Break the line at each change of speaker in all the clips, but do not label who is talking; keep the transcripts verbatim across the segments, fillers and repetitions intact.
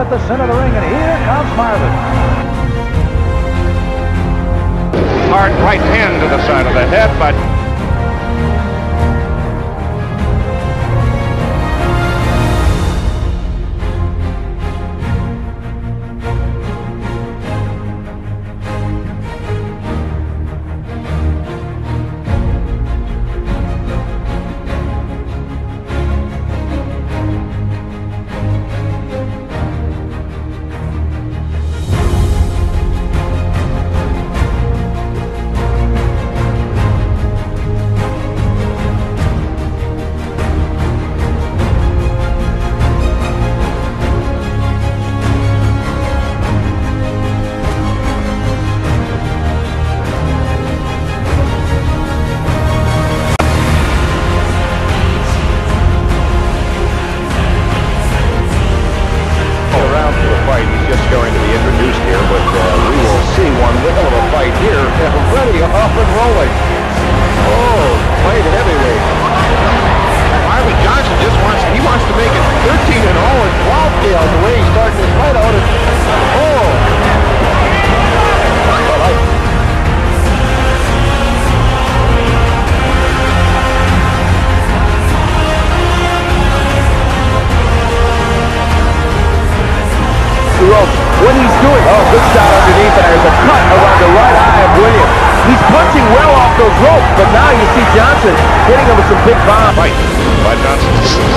at the center of the ring, and here comes Marvin.
Hard right hand to the side of the head, but Marvin Johnson just wants, he wants to make it thirteen and oh and twelve scale the way he's starting this fight out. Oh! Well, I...
What he's doing, oh, good shot underneath, and there's a cut around the right eye of Williams. He's punching well off those ropes, but now you see Johnson hitting him with some big bombs.
Fight by Johnson.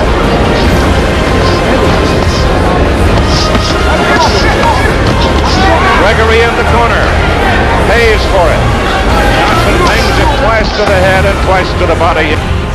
Gregory in the corner. Pays for it. Johnson bangs it twice to the head and twice to the body.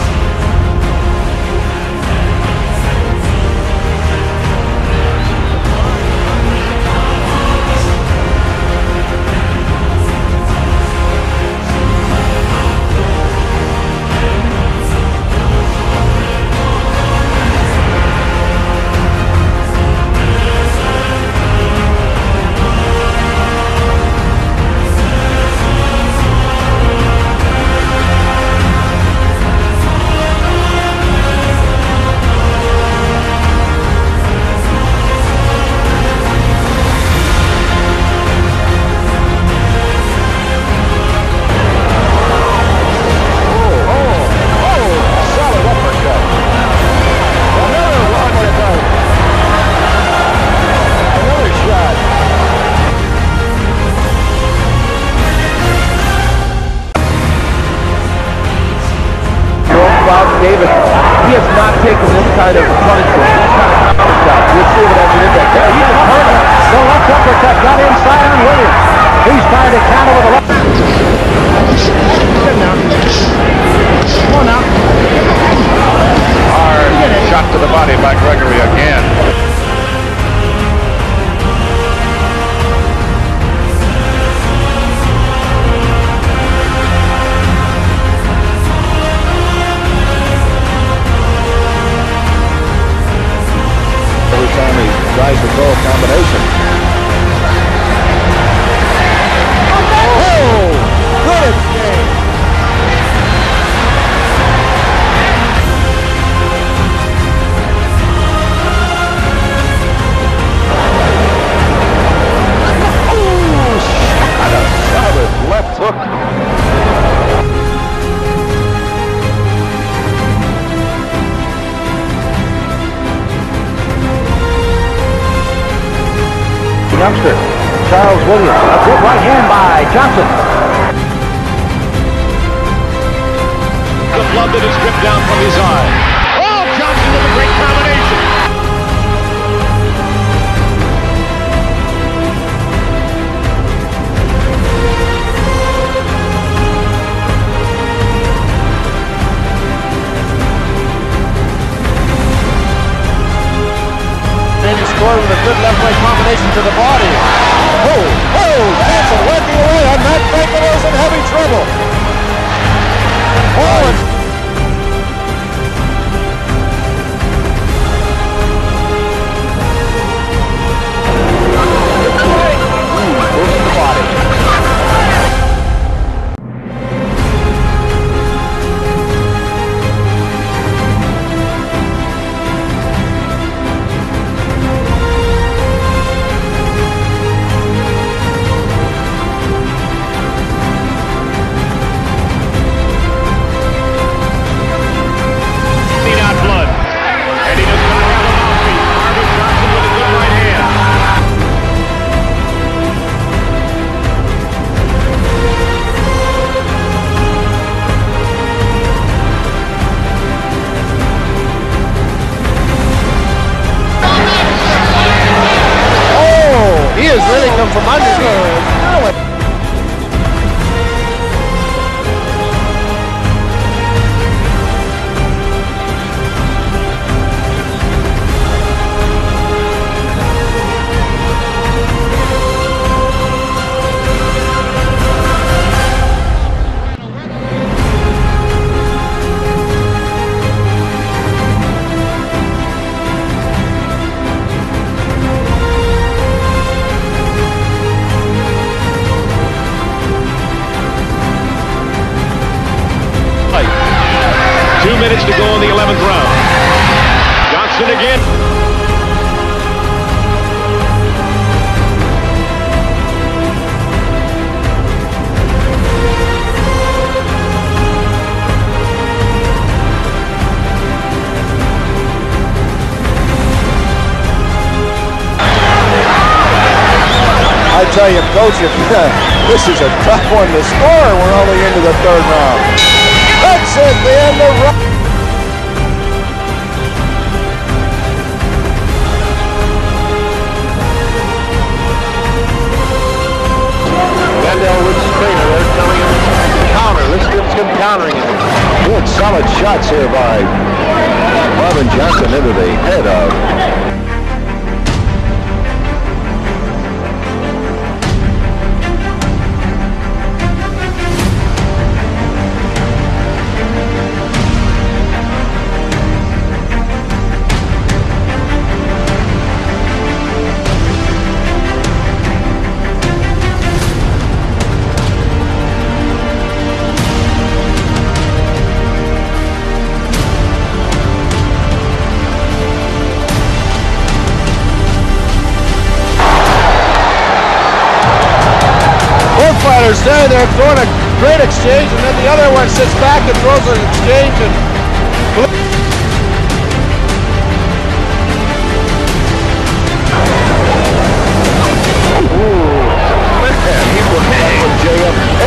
Davis, he has not taken this kind of punishment, this kind of counter shot. We'll see what happens in that.
There he is, hurt. The left uppercut got inside on Williams. He's trying to counter with a left. Good now. Come on now.
Hard shot to the body by Gregory again.
Tries to throw a combination. Oh! Good escape! Oh! Shot a solid left hook.
Youngster, Charles Williams. A good right hand by Johnson.
The blood that is dripped down from his eye. Oh, Johnson with a great combination.
Then he scored with a good left-right combination to the body. Oh, oh, Johnson working away, and Matt Franklin is in heavy trouble. Oh, and
minutes to go in the eleventh round. Johnson again.
I tell you, Coach, if, uh, this is a tough one to score. We're only into the third round. That's it, the end of round. Wendell with his trainer, they're telling him counter. Let's get some countering him. Good solid shots here by Marvin Johnson into the head of fighters there, they're throwing a great exchange, and then the other one sits back and throws an exchange. And ooh, man, he was back with J F K.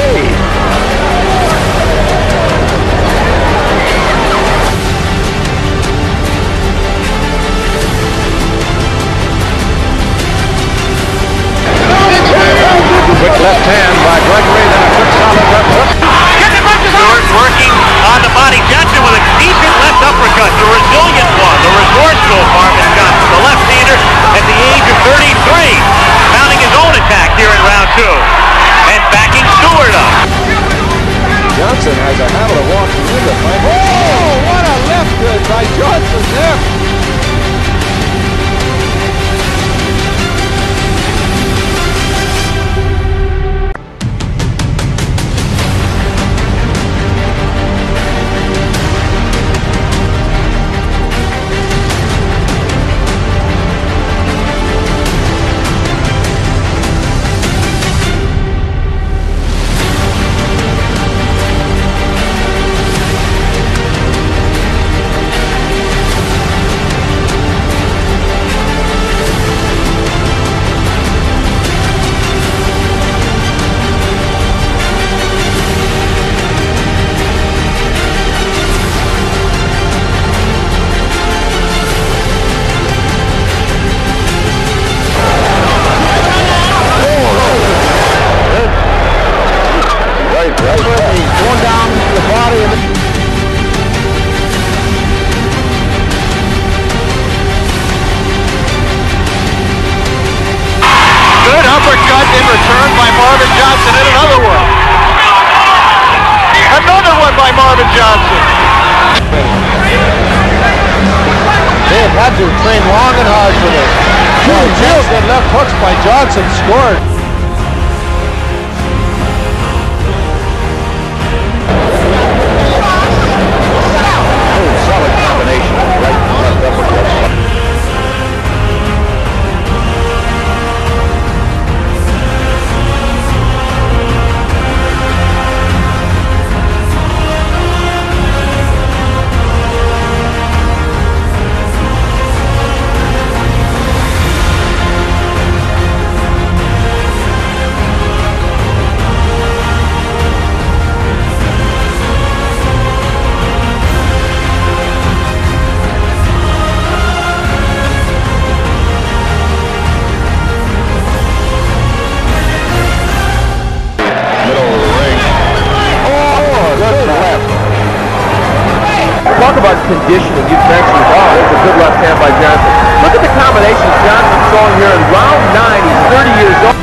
Quick left hand by Gregory, then a quick solid left hook.
Stewart working on the body. Johnson with a decent left uppercut. The resilient one, the resourceful Marvin Johnson, the left-hander at the age of thirty-three, mounting his own attack here in round two and backing Stewart up.
Johnson has a habit of walking into the fight. Oh, what a left hook by Johnson there. In return by Marvin Johnson, and another one. Another one by Marvin Johnson. They have had to train long and hard for this. Two real good left hooks by Johnson scored. Oh, solid combination of right and left uppercuts.
Talk about conditioning. You've mentioned, oh, there's a good left hand by Johnson. Look at the combinations Johnson's showing here in round nine. He's thirty years old.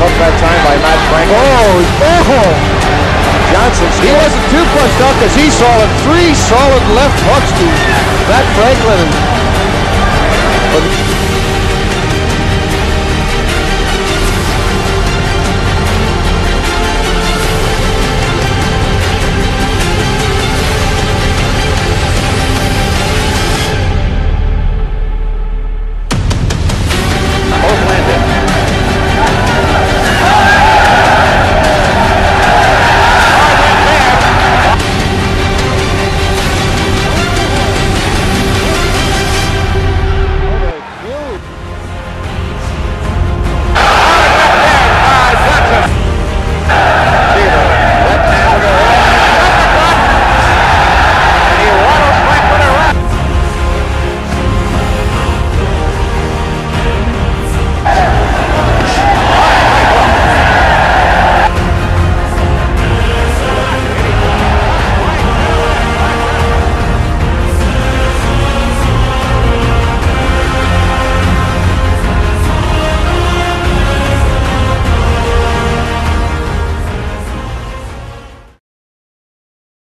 out that time by Matt Franklin.
Oh, oh! Johnson, he wasn't too punched up because he saw three solid left hooks to Matt Franklin. But